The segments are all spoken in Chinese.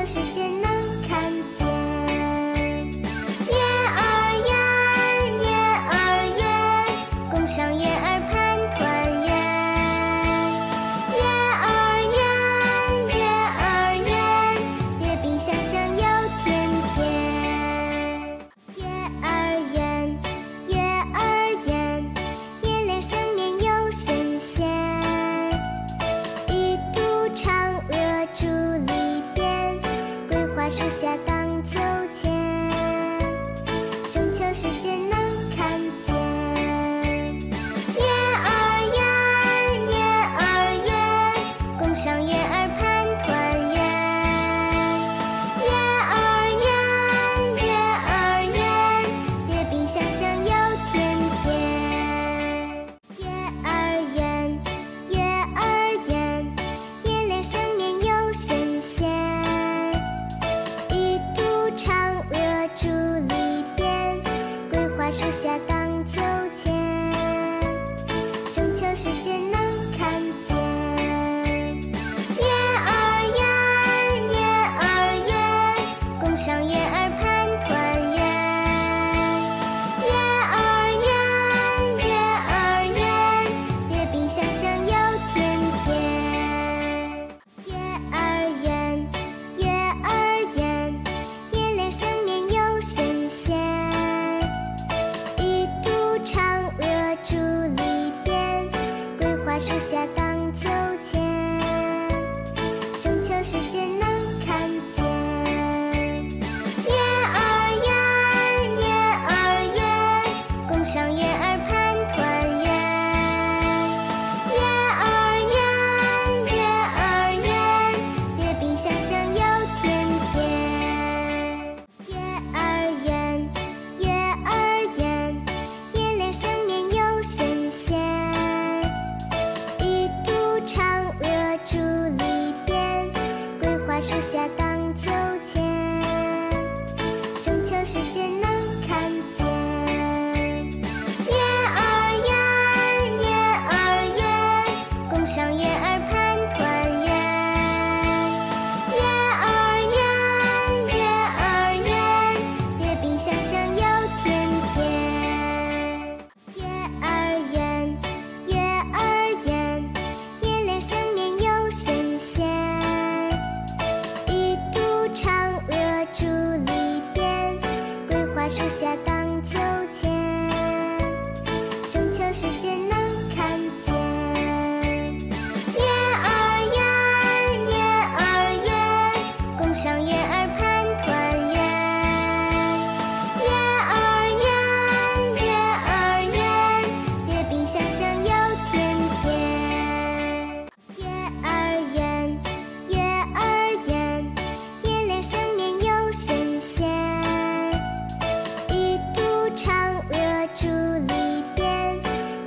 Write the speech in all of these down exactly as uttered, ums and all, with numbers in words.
世界能看见。叶儿圆，叶儿圆，共赏叶儿盼团圆。叶儿圆，叶儿圆，月饼香香又甜甜。叶儿圆，叶儿圆，叶脸生面又神仙。一渡嫦娥伫篱边，桂花树下荡秋千。中秋时节能看见。叶儿圆，叶儿圆，共赏叶儿盼团圆。叶儿圆，叶儿圆，月饼香香又甜甜。叶儿圆，叶儿圆，叶脸生面又神仙。一渡嫦娥伫篱边，桂花树下荡秋千。中秋时节能看见。叶儿圆，叶儿圆，共赏叶儿盼团圆。叶儿圆，叶儿圆，月饼香香又甜甜。叶儿圆，叶儿圆，叶脸生面又神仙。一渡嫦娥伫篱边，桂花树下荡秋千。中秋时节能看见。叶儿圆，叶儿圆，共赏叶儿盼团圆。叶儿圆，叶儿圆，月饼香香又甜甜。叶儿圆，叶儿圆，叶脸生面又神仙。一渡嫦娥伫篱边，桂花树下荡秋千。中秋时节能看见。叶儿圆，叶儿圆，共赏叶儿盼团圆。叶儿圆，叶儿圆，月饼香香又甜甜。叶儿圆，叶儿圆，叶脸生面又神仙。一渡嫦娥伫篱边，桂花树下荡秋千。中秋时节能看见。叶儿圆，叶儿圆，共赏叶儿盼团圆。叶儿圆，叶儿圆，月饼香香又甜甜。叶儿圆，叶儿圆，叶脸生面又神仙。一渡嫦娥伫篱边，桂花树下荡秋千。中秋时节能看见。叶儿圆，叶儿圆，共赏叶儿盼团圆。叶儿圆，叶儿圆，月饼香香又甜甜。叶儿圆，叶儿圆，叶脸生面又神仙。一渡嫦娥伫篱边，桂花树下荡秋千。中秋时节能看见。叶儿圆，叶儿圆，叶脸生面又神仙。一渡嫦娥伫篱边，桂花树下荡秋千。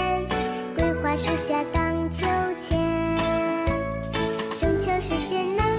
中秋时节能